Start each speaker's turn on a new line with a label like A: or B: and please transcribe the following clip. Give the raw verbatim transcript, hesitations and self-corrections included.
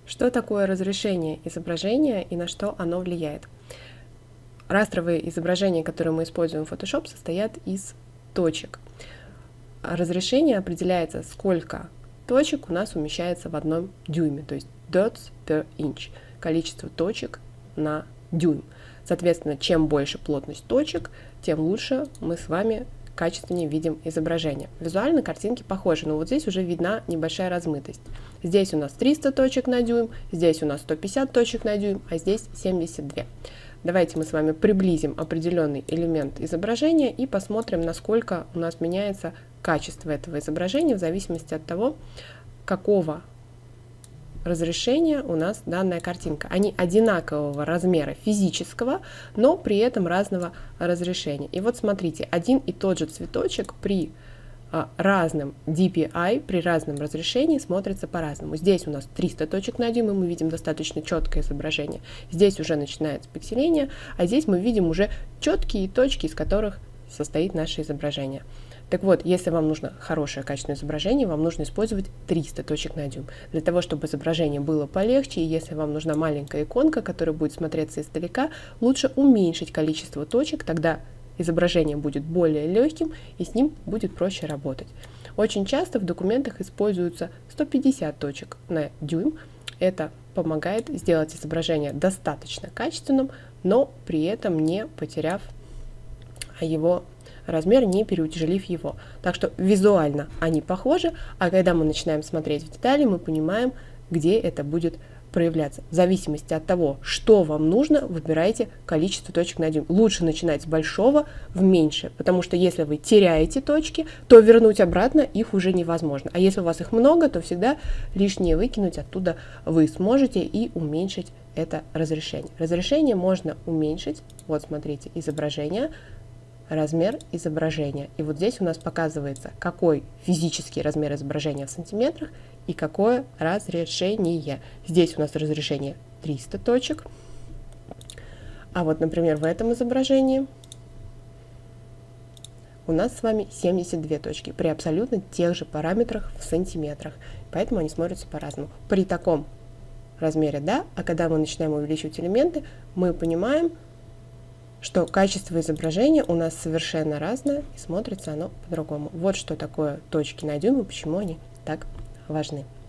A: Что такое разрешение изображения и на что оно влияет? Растровые изображения, которые мы используем в Photoshop, состоят из точек. Разрешение определяется, сколько точек у нас умещается в одном дюйме, то есть dots per inch, количество точек на дюйм. Соответственно, чем больше плотность точек, тем лучше мы с вами качественнее видим изображение. Визуально картинки похожи, но вот здесь уже видна небольшая размытость. Здесь у нас триста точек на дюйм, здесь у нас сто пятьдесят точек на дюйм, а здесь семьдесят два. Давайте мы с вами приблизим определенный элемент изображения и посмотрим, насколько у нас меняется качество этого изображения в зависимости от того, какого разрешения у нас данная картинка. Они одинакового размера физического, но при этом разного разрешения. И вот смотрите, один и тот же цветочек при а, разном ди пи ай, при разном разрешении смотрится по-разному. Здесь у нас триста точек на дюйм, и мы видим достаточно четкое изображение. Здесь уже начинается пикселение, а здесь мы видим уже четкие точки, из которых состоит наше изображение. Так вот, если вам нужно хорошее качественное изображение, вам нужно использовать триста точек на дюйм. Для того, чтобы изображение было полегче, и если вам нужна маленькая иконка, которая будет смотреться издалека, лучше уменьшить количество точек, тогда изображение будет более легким, и с ним будет проще работать. Очень часто в документах используются сто пятьдесят точек на дюйм. Это помогает сделать изображение достаточно качественным, но при этом не потеряв его размер, не переутяжелив его. Так что визуально они похожи, а когда мы начинаем смотреть в детали, мы понимаем, где это будет проявляться. В зависимости от того, что вам нужно, выбирайте количество точек на дюйм. Лучше начинать с большого в меньшее, потому что если вы теряете точки, то вернуть обратно их уже невозможно. А если у вас их много, то всегда лишнее выкинуть оттуда вы сможете и уменьшить это разрешение. Разрешение можно уменьшить. Вот смотрите, изображение, размер изображения. И вот здесь у нас показывается, какой физический размер изображения в сантиметрах и какое разрешение. Здесь у нас разрешение триста точек. А вот, например, в этом изображении у нас с вами семьдесят две точки при абсолютно тех же параметрах в сантиметрах. Поэтому они смотрятся по-разному. При таком размере, да, а когда мы начинаем увеличивать элементы, мы понимаем, что качество изображения у нас совершенно разное, и смотрится оно по-другому. Вот что такое точки на дюйм и почему они так важны.